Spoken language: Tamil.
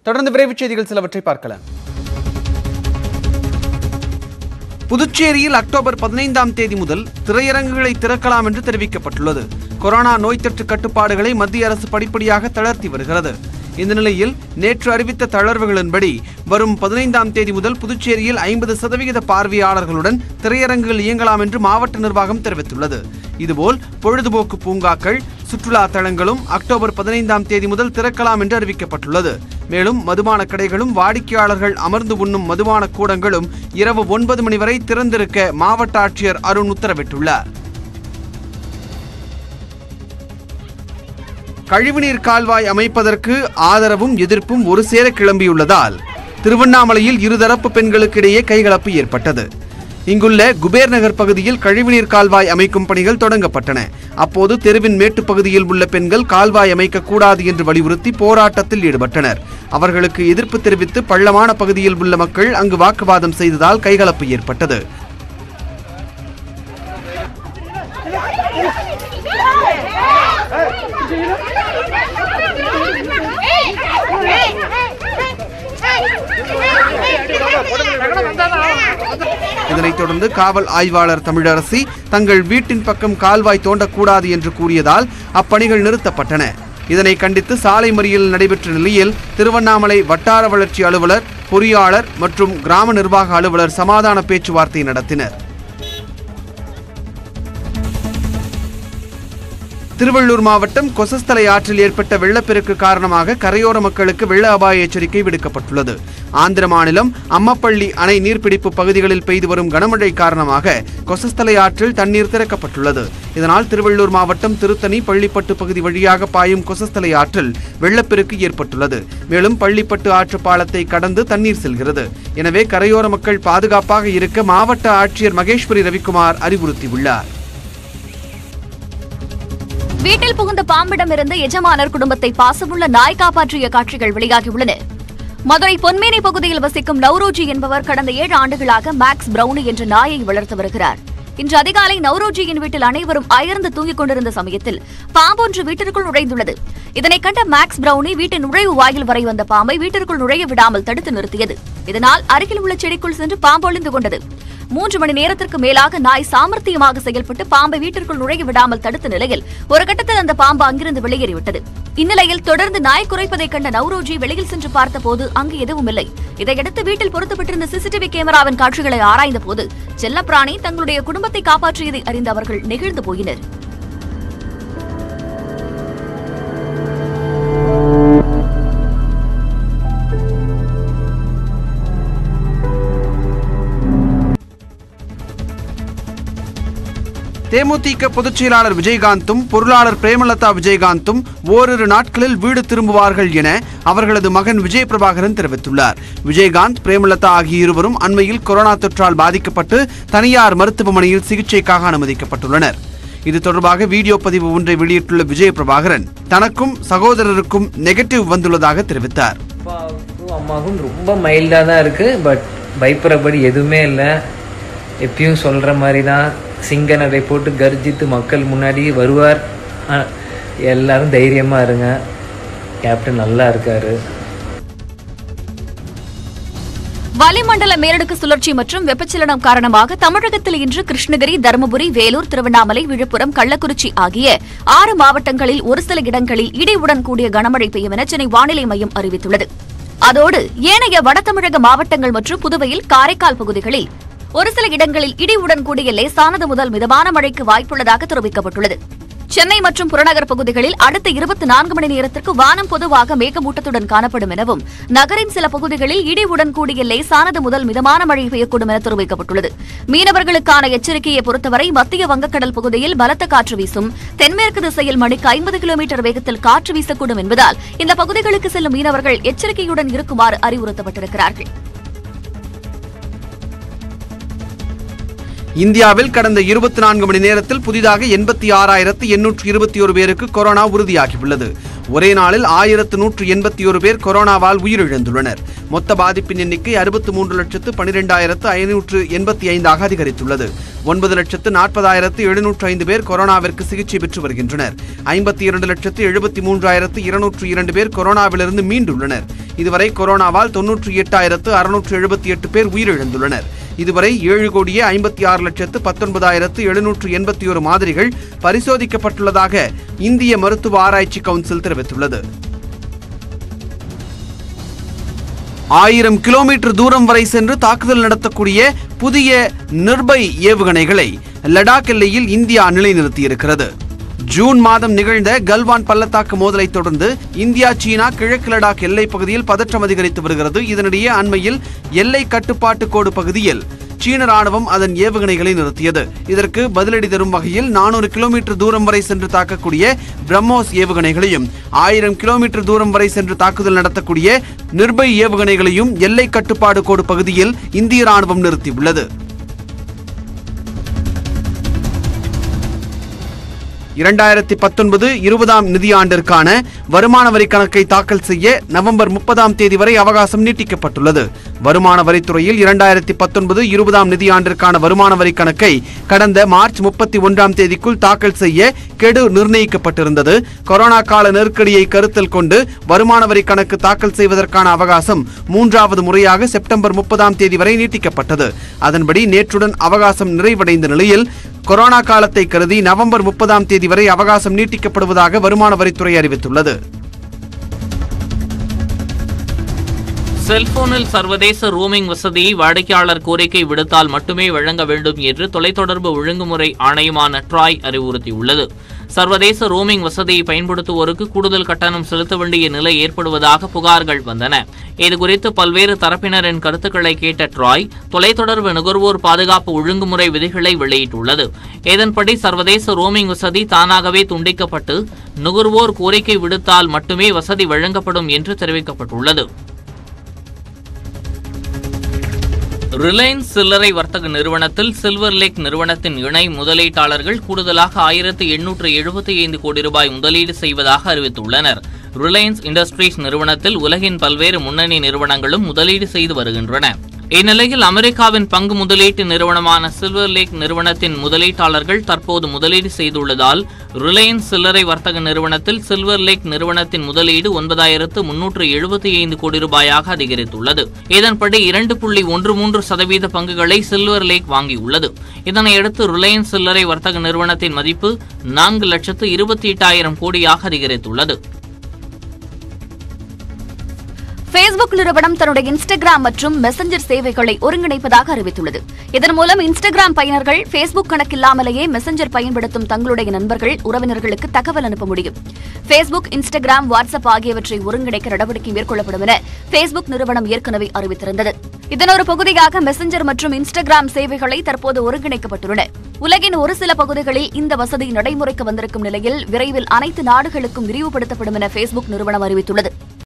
தொடர்ந்து விரைவுச் செய்திகள் சிலவற்றை பார்க்கலாம். புதுச்சேரியில் அக்டோபர் 15ஆம் தேதி முதல் திரையரங்குகளை திறக்கலாம் என்று தெரிவிக்கப்பட்டுள்ளது. கொரோனா நோய் தொற்று கட்டுப்பாடுகளை மத்திய அரசு படிப்படியாக தளர்த்தி வருகிறது. இந்த நிலையில் நேற்று அறிவித்த தளர்வுகளின்படி வரும் 15ஆம் தேதி முதல் புதுச்சேரியில் 50% பார்வையாளர்களுடன் திரையரங்குகள் இயங்கலாம் என்று மாவட்ட நிர்வாகம் தெரிவித்துள்ளது. இதுபோல் பொழுதுபோக்கு பூங்காக்கள், சுற்றுலா தலங்களும் அக்டோபர் 15ஆம் தேதி முதல் திறக்கலாம் என்று அறிவிக்கப்பட்டுள்ளது. மேலும் மதுபான கடைகளும் வாடிக்கையாளர்கள் அமர்ந்து உண்ணும் மதுபான கூடங்களும் இரவு 9 மணி வரை திறந்திருக்க மாவட்ட ஆட்சியர் அருண் உத்தரவிட்டுள்ளார். கழிவுநீர் கால்வாய் அமைப்பதற்கு ஆதரவும் எதிர்ப்பும் ஒரு சேர கிளம்பியுள்ளதால் திருவண்ணாமலையில் இருதரப்பு பெண்களுக்கிடையே கைகலப்பு ஏற்பட்டது. இங்குள்ள குபேர் நகர் பகுதியில் கழிவுநீர் கால்வாய் அமைக்கும் பணிகள் தொடங்கப்பட்டன. அப்போது தெருவின் மேட்டு பகுதியில் உள்ள பெண்கள் கால்வாய் அமைக்கக்கூடாது என்று வலியுறுத்தி போராட்டத்தில் ஈடுபட்டனர். அவர்களுக்கு எதிர்ப்பு தெரிவித்து பள்ளமான பகுதியில் உள்ள மக்கள் அங்கு வாக்குவாதம் செய்ததால் கைகலப்பு ஏற்பட்டது. இதனைத் தொடர்ந்து காவல் ஆய்வாளர் தமிழரசி தங்கள் வீட்டின் பக்கம் கால்வாய் தோண்டக்கூடாது என்று கூறியதால் அப்பணிகள் நிறுத்தப்பட்டன. இதனை கண்டித்து சாலை மறியல் நடைபெற்ற நிலையில் திருவண்ணாமலை வட்டார வளர்ச்சி அலுவலர், பொறியாளர் மற்றும் கிராம நிர்வாக அலுவலர் சமாதான பேச்சுவார்த்தை நடத்தினர். திருவள்ளூர் மாவட்டம் கொசஸ்தலை ஆற்றில் ஏற்பட்ட வெள்ளப்பெருக்கு காரணமாக கரையோர மக்களுக்கு வெள்ள அபாய எச்சரிக்கை விடுக்கப்பட்டுள்ளது. ஆந்திர மாநிலம் அம்மப்பள்ளி அணை நீர்பிடிப்பு பகுதிகளில் பெய்து வரும் கனமழை காரணமாக கொசஸ்தலை ஆற்றில் தண்ணீர் திறக்கப்பட்டுள்ளது. இதனால் திருவள்ளூர் மாவட்டம் திருத்தணி, பள்ளிப்பட்டு பகுதி வழியாக பாயும் கொசஸ்தலை ஆற்றில் வெள்ளப்பெருக்கு ஏற்பட்டுள்ளது. மேலும் பள்ளிப்பட்டு ஆற்று பாலத்தை கடந்து தண்ணீர் செல்கிறது. எனவே கரையோர மக்கள் பாதுகாப்பாக இருக்க மாவட்ட ஆட்சியர் மகேஸ்வரி ரவிக்குமார் அறிவுறுத்தியுள்ளார். வீட்டில் புகுந்த பாம்பிடமிருந்து எஜமானர் குடும்பத்தை பாசமுள்ள நாய் காப்பாற்றிய காட்சிகள் வெளியாகியுள்ளன. மதுரை பொன்மேனி பகுதியில் வசிக்கும் நவ்ரோஜி என்பவர் கடந்த 7 ஆண்டுகளாக மேக்ஸ் பிரவுனி என்ற நாயை வளர்த்து வருகிறார். இன்று அதிகாலை நவ்ரோஜியின் வீட்டில் அனைவரும் அயர்ந்து தூங்கிக் கொண்டிருந்த சமயத்தில் பாம்பொன்று வீட்டிற்குள் நுழைந்துள்ளது. இதனை கண்ட மேக்ஸ் பிரவுனி வீட்டின் நுழைவு வாயில் வரை வந்த பாம்பை வீட்டிற்குள் நுழைய விடாமல் தடுத்து நிறுத்தியது. இதனால் அருகில் உள்ள செடிக்குள் சென்று பாம்பு ஒளிந்து கொண்டது. 3 மணி நேரத்திற்கு மேலாக நாய் சாமர்த்தியமாக செயல்பட்டு பாம்பை வீட்டிற்குள் நுழைய விடாமல் தடுத்த நிலையில் ஒரு கட்டத்தில் அந்த பாம்பு அங்கிருந்து வெளியேறிவிட்டது. இந்நிலையில் தொடர்ந்து நாய் குறைப்பதைக் கண்ட நவ்ரோஜி வெளியில் சென்று பார்த்தபோது அங்கு எதுவும் இல்லை. இதையடுத்து வீட்டில் பொருத்தப்பட்டிருந்த சிசிடிவி கேமராவின் காட்சிகளை ஆராய்ந்த போது செல்லப்பிராணி தங்களுடைய குடும்பத்தை காப்பாற்றியதை அறிந்த அவர்கள் நெகிழ்ந்து போயினர். தேமுதிக பொதுச் செயலாளர் விஜயகாந்தும் பொருளாளர் பிரேமலதா விஜயகாந்தும் ஓரிரு நாட்களில் வீடு திரும்புவார்கள் என அவர்களது மகன் விஜய் பிரபாகரன் தெரிவித்துள்ளார். விஜயகாந்த், பிரேமலதா ஆகிய இருவரும் அண்மையில் கொரோனா தொற்றால் பாதிக்கப்பட்டு தனியார் மருத்துவமனையில் சிகிச்சைக்காக அனுமதிக்கப்பட்டுள்ளனர். இது தொடர்பாக வீடியோ பதிவு ஒன்றை வெளியிட்டுள்ள விஜய் பிரபாகரன் தனக்கும் சகோதரருக்கும் நெகட்டிவ் வந்துள்ளதாக தெரிவித்தார். அம்மாவும் ரொம்ப மைல்டாக தான் இருக்கு, பட் பயப்படுறபடி எதுவுமே இல்லை. எப்பயும் சொல்ற மாதிரி தான் சிங்க நடை போட்டு கர்ஜித்து மக்கள் முன்னாடி வருவார். எல்லாரும் தைரியமா இருங்க, கேப்டன் நல்லா இருக்காரு. வளிமண்டல மேலடுக்கு சுழற்சி மற்றும் வெப்பச்சலனம் காரணமாக தமிழகத்தில் இன்று கிருஷ்ணகிரி, தருமபுரி, வேலூர், திருவண்ணாமலை, விழுப்புரம், கள்ளக்குறிச்சி ஆகிய 6 மாவட்டங்களில் ஒரு சில இடங்களில் இடியுடன் கூடிய கனமழை பெய்யும் என சென்னை வானிலை மையம் அறிவித்துள்ளது. அதோடு ஏனைய வடதமிழக மாவட்டங்கள் மற்றும் புதுவையில், காரைக்கால் பகுதிகளில் ஒரு சில இடங்களில் இடியுடன் கூடிய லேசானது முதல் மிதமான மழைக்கு வாய்ப்புள்ளதாக தெரிவிக்கப்பட்டுள்ளது. சென்னை மற்றும் புறநகர் பகுதிகளில் அடுத்த 24 மணி நேரத்திற்கு வானம் பொதுவாக மேகமூட்டத்துடன் காணப்படும் எனவும் நகரின் சில பகுதிகளில் இடியுடன் கூடிய லேசானது முதல் மிதமான மழை பெய்யக்கூடும் என தெரிவிக்கப்பட்டுள்ளது. மீனவர்களுக்கான எச்சரிக்கையை பொறுத்தவரை மத்திய வங்கக்கடல் பகுதியில் பலத்த காற்று வீசும், தென்மேற்கு திசையில் மணிக்கு 50 கிலோமீட்டர் வேகத்தில் காற்று வீசக்கூடும் என்பதால் இந்த பகுதிகளுக்கு செல்லும் மீனவர்கள் எச்சரிக்கையுடன் இருக்குமாறு அறிவுறுத்தப்பட்டிருக்கிறார்கள். இந்தியாவில் கடந்த 24 மணி நேரத்தில் புதிதாக 86,821 பேருக்கு கொரோனா உறுதியாகியுள்ளது. ஒரே நாளில் 1181 பேர் கொரோனாவால் உயிரிழந்துள்ளனர். மொத்த பாதிப்பின் எண்ணிக்கை 63,12,585 அதிகரித்துள்ளது. 9,40,705 பேர் கொரோனாவிற்கு சிகிச்சை பெற்று வருகின்றனர். 52,73,202 பேர் கொரோனாவிலிருந்து மீண்டுள்ளனர். இதுவரை கொரோனாவால் 98,678 பேர் உயிரிழந்துள்ளனர். இதுவரை 7,56,19,781 மாதிரிகள் பரிசோதிக்கப்பட்டுள்ளதாக இந்திய மருத்துவ ஆராய்ச்சி கவுன்சில் தெரிவித்துள்ளது. 1000 கிலோமீட்டர் தூரம் வரை சென்று தாக்குதல் நடத்தக்கூடிய புதிய நிர்பய் ஏவுகணைகளை லடாக் எல்லையில் இந்தியா நிலைநிறுத்தியிருக்கிறது. ஜூன் மாதம் நிகழ்ந்த கல்வான் பள்ளத்தாக்கு மோதலை தொடர்ந்து இந்தியா சீனா கிழக்கு லடாக் எல்லைப் பகுதியில் பதற்றம் அதிகரித்து வருகிறது. இதனிடையே அண்மையில் எல்லை கட்டுப்பாட்டு கோடு பகுதியில் சீன ராணுவம் அதன் ஏவுகணைகளை நிறுத்தியது. இதற்கு பதிலடி தரும் வகையில் 400 கிலோமீட்டர் தூரம் வரை சென்று தாக்கக்கூடிய பிரம்மோஸ் ஏவுகணைகளையும் 1000 கிலோமீட்டர் தூரம் வரை சென்று தாக்குதல் நடத்தக்கூடிய நிர்பய் ஏவுகணைகளையும் எல்லை கட்டுப்பாடு கோடு பகுதியில் இந்திய ராணுவம் நிறுத்தியுள்ளது. 2019-20 நிதியாண்டிற்கான வருமான வரி கணக்கை தாக்கல் செய்ய நவம்பர் 30 வரை அவகாசம் நீட்டிக்கப்பட்டுள்ளது. வருமான வரித்துறையில் 2019-20 நிதியாண்டிற்கான வருமான வரி கணக்கை கடந்த மார்ச் 31 தாக்கல் செய்ய கெடு நிர்ணயிக்கப்பட்டிருந்தது. கொரோனா கால நெருக்கடியை கருத்தில் கொண்டு வருமான வரி கணக்கு தாக்கல் செய்வதற்கான அவகாசம் 3வது முறையாக செப்டம்பர் 30 வரை நீட்டிக்கப்பட்டது. அதன்படி நேற்றுடன் அவகாசம் நிறைவடைந்த நிலையில் கொரோனா காலத்தை கருதி நவம்பர் 30 வரை அவகாசம் நீட்டிக்கப்படுவதாக வருமான வரித்துறை அறிவித்துள்ளது. செல்போனில் சர்வதேச ரோமிங் வசதியை வாடிக்கையாளர் கோரிக்கை விடுத்தால் மட்டுமே வழங்க வேண்டும் என்று தொலைத்தொடர்பு ஒழுங்குமுறை ஆணையமான ட்ராய் அறிவுறுத்தியுள்ளது. சர்வதேச ரோமிங் வசதியை பயன்படுத்துவோருக்கு கூடுதல் கட்டணம் செலுத்த வேண்டிய நிலை ஏற்படுவதாக புகார்கள் வந்தன. இதுகுறித்து பல்வேறு தரப்பினரின் கருத்துக்களை கேட்ட ட்ராய் தொலைத்தொடர்பு நுகர்வோர் பாதுகாப்பு ஒழுங்குமுறை விதிகளை வெளியிட்டுள்ளது. இதன்படி சர்வதேச ரோமிங் வசதி தானாகவே துண்டிக்கப்பட்டு நுகர்வோர் கோரிக்கை விடுத்தால் மட்டுமே வசதி வழங்கப்படும் என்று தெரிவிக்கப்பட்டுள்ளது. ரிலையன்ஸ் சில்லறை வர்த்தக நிறுவனத்தில் சில்வர் லேக் நிறுவனத்தின் இணை முதலீட்டாளர்கள் கூடுதலாக 1875 கோடி ரூபாய் முதலீடு செய்வதாக அறிவித்துள்ளனர். ரிலையன்ஸ் இண்டஸ்ட்ரீஸ் நிறுவனத்தில் உலகின் பல்வேறு முன்னணி நிறுவனங்களும் முதலீடு செய்து வருகின்றன. இந்நிலையில் அமெரிக்காவின் பங்கு முதலீட்டு நிறுவனமான சில்வர் லேக் நிறுவனத்தின் முதலீட்டாளர்கள் தற்போது முதலீடு செய்துள்ளதால் ரிலையன்ஸ் சில்லறை வர்த்தக நிறுவனத்தில் சில்வர் லேக் நிறுவனத்தின் முதலீடு 9,375 கோடி ரூபாயாக அதிகரித்துள்ளது. இதன்படி 2.13% பங்குகளை சில்வர் லேக் வாங்கியுள்ளது. இதனையடுத்து ரிலையன்ஸ் சில்லறை வர்த்தக நிறுவனத்தின் மதிப்பு 4,28,000 கோடியாக அதிகரித்துள்ளது. Facebook நிறுவனம் தன்னுடைய இன்ஸ்டாகிராம் மற்றும் மெசஞ்சர் சேவைகளை ஒருங்கிணைப்பதாக அறிவித்துள்ளது. இதன் மூலம் இன்ஸ்டாகிராம் பயனர்கள் Facebook கணக்கில்லாமலேயே மெசஞ்சர் பயன்படுத்தும் தங்களுடைய நண்பர்கள், உறவினர்களுக்கு தகவல் அனுப்ப முடியும். Facebook, இன்ஸ்டாகிராம், வாட்ஸ்அப் ஆகியவற்றை ஒருங்கிணைக்க நடவடிக்கை மேற்கொள்ளப்படும் என Facebook நிறுவனம் ஏற்கனவே அறிவித்திருந்தது. இதன் ஒரு பகுதியாக மெசஞ்சர் மற்றும் இன்ஸ்டாகிராம் சேவைகளை தற்போது ஒருங்கிணைக்கப்பட்டுள்ளன. உலகின் ஒரு சில பகுதிகளில் இந்த வசதி நடைமுறைக்கு வந்திருக்கும் நிலையில் விரைவில் அனைத்து நாடுகளுக்கும் விரிவுபடுத்தப்படும் என Facebook நிறுவனம் அறிவித்துள்ளது.